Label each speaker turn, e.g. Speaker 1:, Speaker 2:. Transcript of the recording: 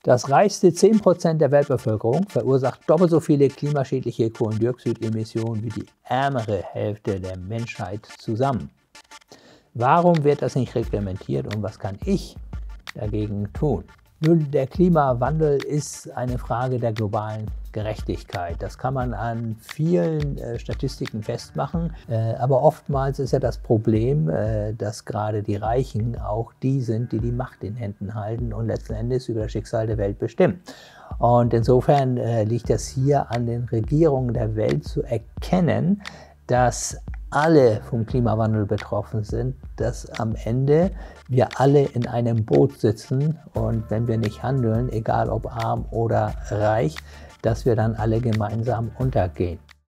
Speaker 1: Das reichste 10% der Weltbevölkerung verursacht doppelt so viele klimaschädliche Kohlendioxidemissionen wie die ärmere Hälfte der Menschheit zusammen. Warum wird das nicht reglementiert und was kann ich dagegen tun? Nun, der Klimawandel ist eine Frage der globalen Gerechtigkeit. Das kann man an vielen Statistiken festmachen, aber oftmals ist ja das Problem, dass gerade die Reichen auch die sind, die die Macht in Händen halten und letzten Endes über das Schicksal der Welt bestimmen. Und insofern liegt es hier an den Regierungen der Welt zu erkennen, dass alle vom Klimawandel betroffen sind, dass am Ende wir alle in einem Boot sitzen und wenn wir nicht handeln, egal ob arm oder reich, dass wir dann alle gemeinsam untergehen.